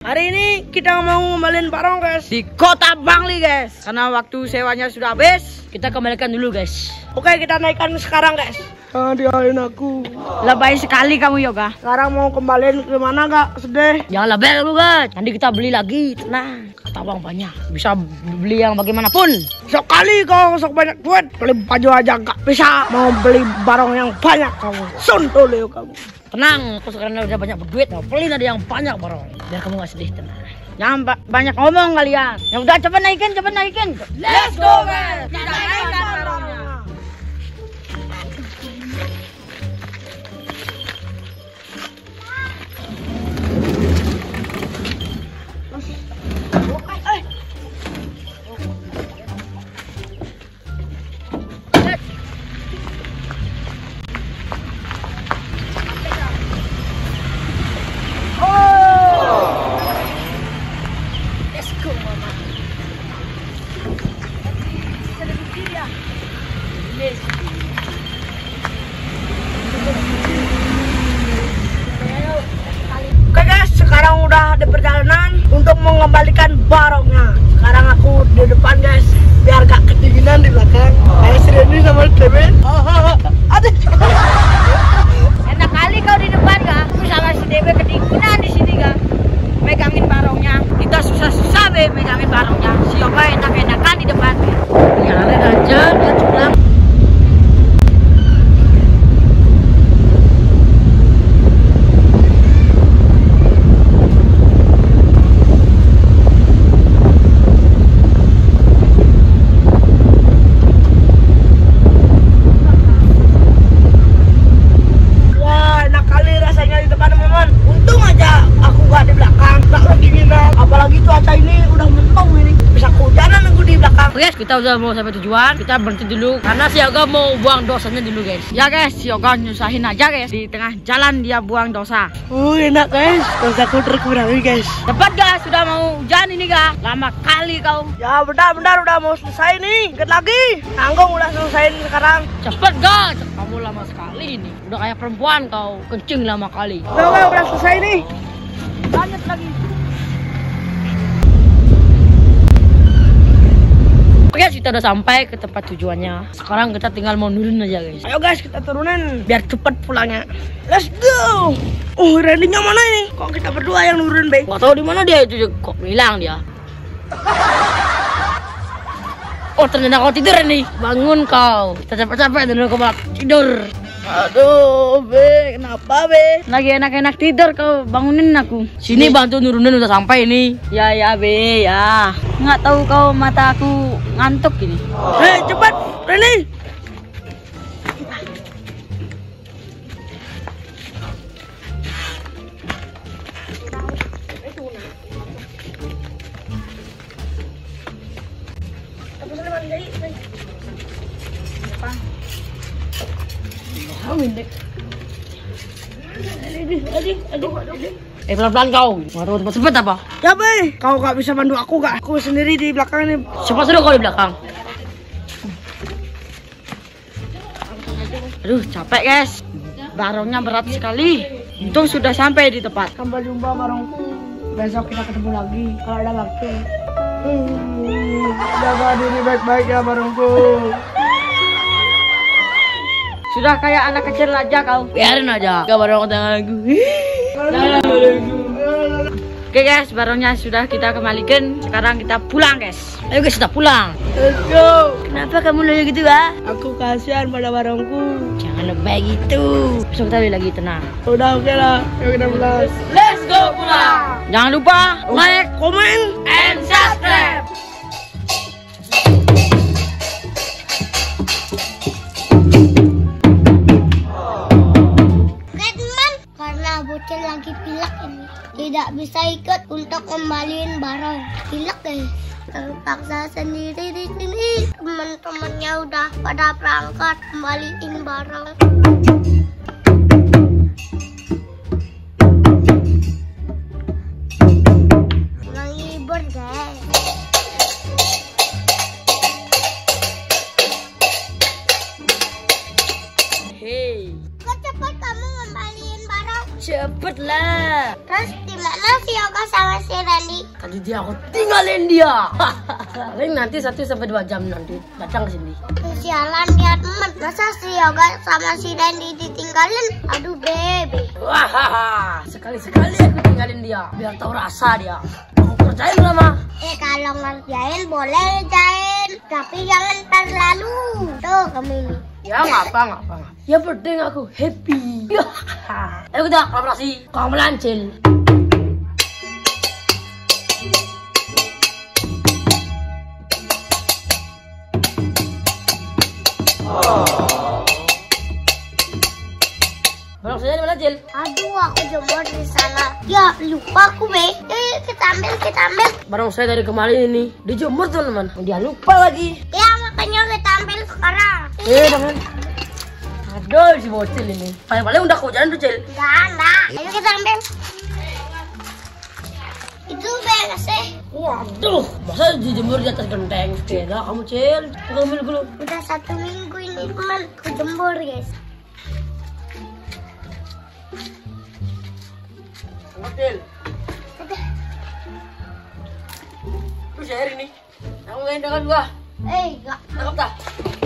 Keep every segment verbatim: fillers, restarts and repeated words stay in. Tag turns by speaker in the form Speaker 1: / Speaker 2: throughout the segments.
Speaker 1: Hari ini kita mau ngembaliin barang guys di Kota Bangli guys. Karena waktu sewanya sudah habis, kita kembalikan dulu guys. Oke, kita naikkan sekarang guys. Ah, dialin aku. Lebay sekali kamu Yoga. Sekarang mau kembaliin ke mana gak? Sedih. Jangan lebay lu guys. Nanti kita beli lagi, tenang. Kata bang banyak, bisa beli yang bagaimanapun. Sekali kau sok banyak duit, beli baju aja gak bisa. Mau beli barang yang banyak kamu. Suntul ya kamu. Tenang, aku sekarang udah banyak berduit. Mau beli ada yang banyak barang. Biar kamu gak sedih, tenang. Jangan ba banyak ngomong kalian. Ya udah, coba naikin, coba naikin. Let's go guys. Kita naikkan barangnya. Oke guys, sekarang udah di perjalanan untuk mengembalikan barangnya. Sekarang aku di depan guys, biar gak kedinginan di belakang. Kayak Sireni sama Demen. Aduh. Enak kali kau di depan gak? Aku sama si Dewe kedinginan di sini gak? Megangin barangnya. Kita susah-susah be megangin barangnya. Si Yoga enak-enakan di depan. Jalan aja, dia pulang. Guys, kita udah mau sampai tujuan. Kita berhenti dulu karena si Yoga mau buang dosanya dulu guys. Ya guys, si Yoga nyusahin aja guys. Di tengah jalan dia buang dosa. Oh enak guys, dosaku terkurangi guys. Cepat guys, sudah mau hujan ini gak? Lama kali kau. Ya bentar-bentar udah mau selesai nih. Dikit lagi. Tanggung udah selesaiin sekarang. Cepet guys, kamu lama sekali ini. Udah kayak perempuan kau, kencing lama kali. Udah udah, udah selesai nih. Lanjut lagi. Oke, kita udah sampai ke tempat tujuannya. Sekarang kita tinggal mau nurun aja guys. Ayo guys, kita turunin biar cepet pulangnya. Let's go. Oh, Randy-nya mana ini? Kok kita berdua yang nurun, Be? Gak tahu di mana dia itu, kok hilang dia. Oh, ternyata kau tidur nih. Bangun kau. Kita capek-capek dulu kau malah tidur. Aduh, Be, kenapa Be? Lagi enak-enak tidur kau, bangunin aku. Sini bantu nurunin, udah sampai ini. Ya ya Be, ya. Nggak tahu kau mata aku ngantuk ini. Hei, cepat, Reni. Eh pelan-pelan kau. Nggak tahu tempat sempit apa? Ya Be, kau gak bisa bantu aku gak? Aku sendiri di belakang ini. Cepat sudah kau di belakang. Aduh capek guys. Barangnya berat sekali. Untung sudah sampai di tempat. Sampai jumpa barangku. Besok kita ketemu lagi kalau ada waktu. Hmm, jaga diri baik-baik ya barangku. Sudah kayak anak kecil aja kau. Biarin aja. Gak barang tangan aku. Oke guys, barangnya sudah kita kembalikan. Sekarang kita pulang guys. Ayo guys, kita pulang. Let's go. Kenapa kamu lebih gitu ya? Aku kasihan pada barangku. Jangan lebay gitu. Besok kita beli lagi, tenang. Udah oke okay lah. Yuk kita pulang. Let's go pulang. Jangan lupa like, comment, and subscribe.
Speaker 2: Bocil lagi pilek ini, tidak bisa ikut untuk ngembaliin barang. Pilek guys, terpaksa sendiri di sini. Teman-temannya udah pada berangkat kembaliin barang. Menghibur guys.
Speaker 1: Hey.
Speaker 2: Kok cepat kamu ngembaliin barang?
Speaker 1: Cepat. cepet lah.
Speaker 2: Terus di mana si Yoga sama si Randy?
Speaker 1: Tadi dia aku tinggalin dia. Paling nanti satu sampai dua jam nanti datang ke sini.
Speaker 2: Sialan dia teman. Masa si Yoga sama si Randy ditinggalin? Aduh baby.
Speaker 1: Wah, sekali-sekali aku tinggalin dia biar tahu rasa dia. Aku kerjain lama.
Speaker 2: Eh kalau ngerjain boleh ngerjain, tapi jangan terlalu. Tuh kamu ini.
Speaker 1: Ya nggak apa nggak apa. Yang penting aku happy. Ayo kita kolaborasi. Kau melancil. Barang saya di mana, Cil?
Speaker 2: Aduh, aku jemur di sana. Ya, lupa aku, be. Eh, kita ambil, kita ambil.
Speaker 1: Barang saya dari kemarin ini dijemur, teman-teman. Dia lupa lagi.
Speaker 2: Ya, makanya kita ambil sekarang.
Speaker 1: Eh, teman. Aduh, si bocil ini. Paling-paling udah kehujanan tuh, Cil.
Speaker 2: Enggak, enggak. Ayo kita ambil. Itu beres eh.
Speaker 1: Waduh, masa dijemur di atas genteng sepeda kamu, Cil? Aku ambil dulu.
Speaker 2: Udah satu minggu ini, teman. Aku jemur, guys.
Speaker 1: Cil. Terus air ini. Aku main dengan gua.
Speaker 2: Eh, enggak.
Speaker 1: Tangkap dah.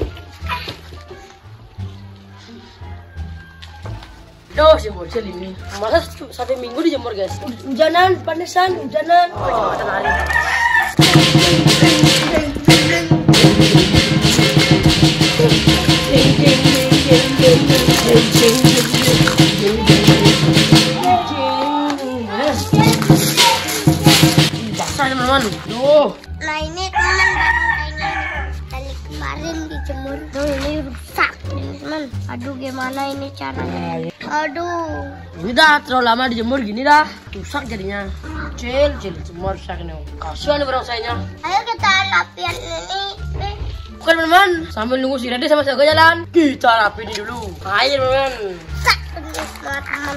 Speaker 1: Duh, si bocil ini. Masa satu minggu dijemur, guys. Hujanan, panasan, hujanan. Oh, coba hari. Basah, teman-teman. Duh.
Speaker 2: Nah, ini teman barang kayaknya dari kemarin dijemur. Tuh, ini rusak, teman. Aduh, gimana ini caranya? Aduh.
Speaker 1: Ini dah terlalu lama dijemur gini dah. Rusak jadinya. Cil, cil, semua rusak ini. Kasihan barang sayanya.
Speaker 2: Ayo kita rapian ini. Eh.
Speaker 1: Bukan, teman-teman. Sambil nunggu si Randy sama si Yoga jalan, kita rapiin dulu. Ayo, teman-teman.
Speaker 2: Sak, ini semua teman.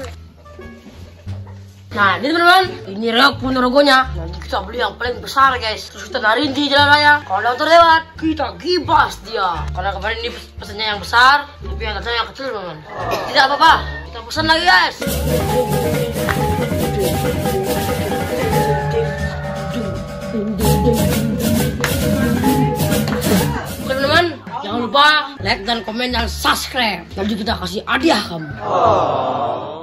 Speaker 1: Nah, ini teman-teman, ini rok Ponorogonya. Nanti kita beli yang paling besar, guys. Terus kita taruhin di jalan raya. Kalau ada motor lewat, kita gibas dia. Karena kemarin ini pesannya yang besar, tapi yang datang yang kecil, teman-teman. Tidak apa-apa, kita pesan lagi, guys. Oke, teman-teman, jangan lupa like dan komen dan subscribe. Nanti kita kasih hadiah kamu.